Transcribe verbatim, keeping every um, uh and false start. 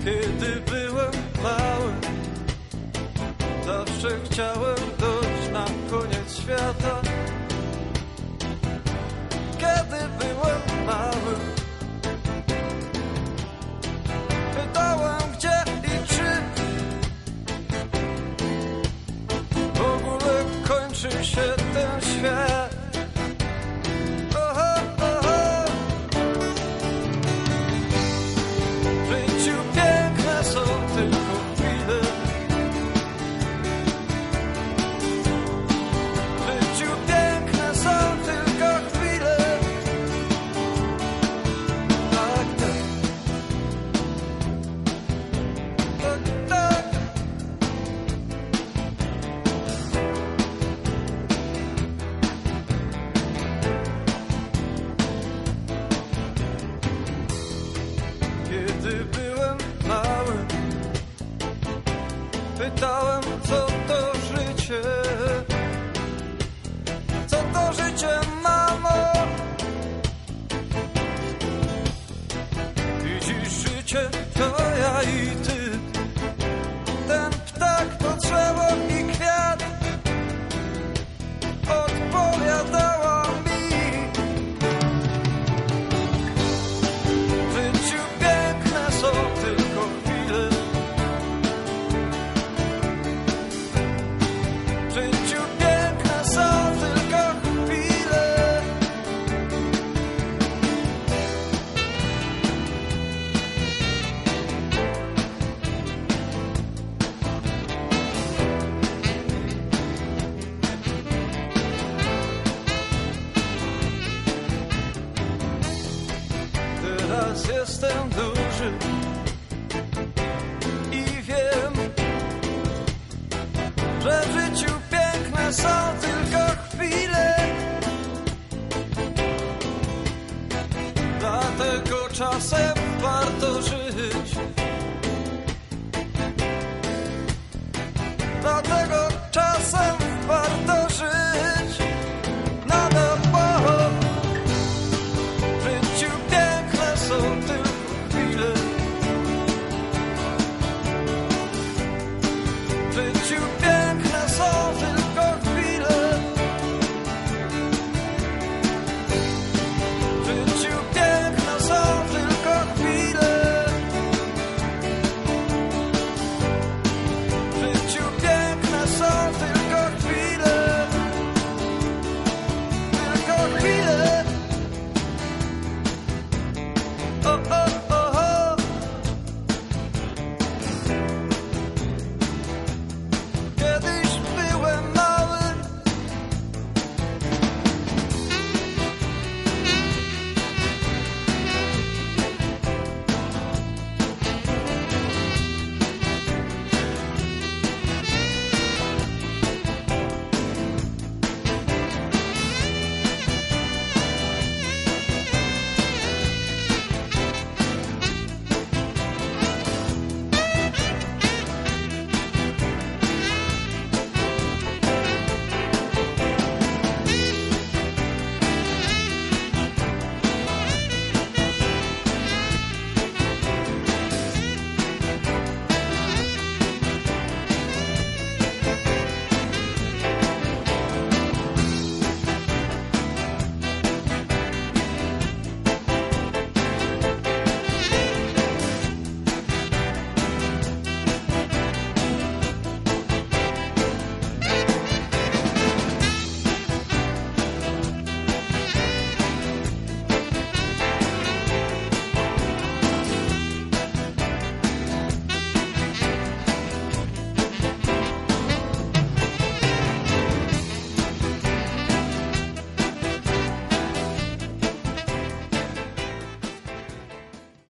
Kiedy byłem mały, zawsze chciałem dojść na koniec świata. Kiedy byłem mały, pytałem gdzie i czy w ogóle kończy się ten świat. Oho, oho. W życiu piękne są tylko chwile. W życiu piękne są tylko chwile. Tak, tak. Tak, tak. Kiedy byłem mały, pytałem co to życie. Co to życie, mamo? Widzisz, życie to ja i ty. Ten ptak to drzewo i kwiat. Odpowiadała mi. W życiu piękne są tylko chwile. W życiu piękne są tylko chwile. Teraz jestem duży,